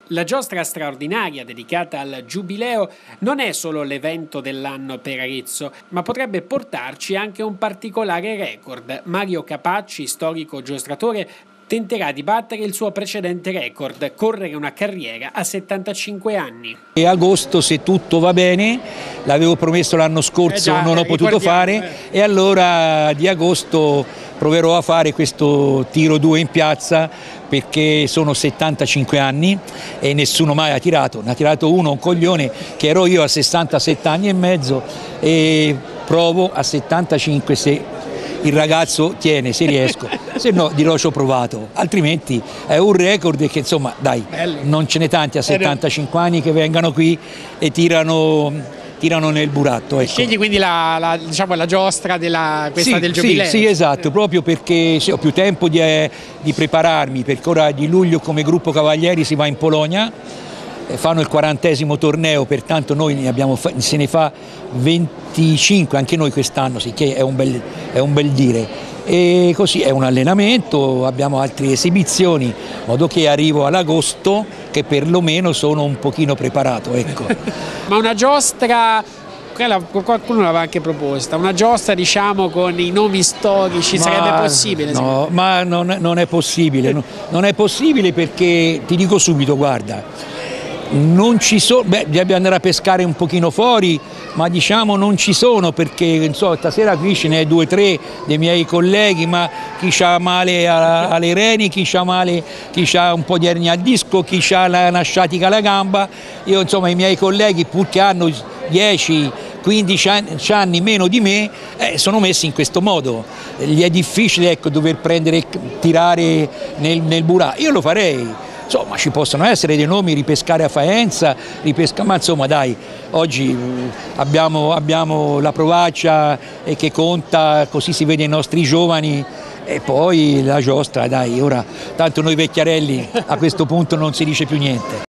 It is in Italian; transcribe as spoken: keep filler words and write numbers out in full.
La giostra straordinaria dedicata al Giubileo non è solo l'evento dell'anno per Arezzo, ma potrebbe portarci anche un particolare record. Mario Capacci, storico giostratore, tenterà di battere il suo precedente record, correre una carriera a settantacinque anni. E agosto, se tutto va bene, l'avevo promesso l'anno scorso, eh già, non ho potuto fare, eh. E allora di agosto proverò a fare questo tiro due in piazza, perché sono settantacinque anni e nessuno mai ha tirato, ne ha tirato uno, un coglione, che ero io a sessantasette anni e mezzo, e provo a settantacinque se il ragazzo tiene, se riesco, se no dirò ci ho provato, altrimenti è un record che insomma dai, non ce n'è tanti a settantacinque anni che vengano qui e tirano, tirano nel buratto. Ecco. Scegli quindi la, la, diciamo, la giostra della, questa sì, del Giubileo? Sì, sì, esatto, proprio perché sì, ho più tempo di, eh, di prepararmi, perché ora di luglio come gruppo Cavalieri si va in Polonia, fanno il quarantesimo torneo, pertanto noi ne abbiamo, se ne fa venticinque anche noi quest'anno, sì, che è un, bel, è un bel dire, e così è un allenamento, abbiamo altre esibizioni, in modo che arrivo ad agosto che perlomeno sono un pochino preparato, ecco. Ma una giostra, qualcuno l'aveva anche proposta, una giostra diciamo con i nomi storici, ma sarebbe possibile? No, ma non, non è possibile, no, non è possibile perché ti dico subito, guarda, non ci sono, beh, devi andare a pescare un pochino fuori, ma diciamo non ci sono, perché insomma, stasera qui ce n'è due o tre dei miei colleghi, ma chi ha male alle reni, chi ha male, chi ha un po' di ernia al disco, chi ha una sciatica alla gamba, io insomma i miei colleghi pur che hanno dieci quindici anni meno di me eh, sono messi in questo modo, gli è difficile, ecco, dover prendere, tirare nel, nel burà, io lo farei. Insomma ci possono essere dei nomi, ripescare a Faenza, ripesca, ma insomma dai, oggi abbiamo, abbiamo la Provaccia e che conta, così si vede i nostri giovani, e poi la giostra, dai, ora tanto noi vecchiarelli a questo punto non si dice più niente.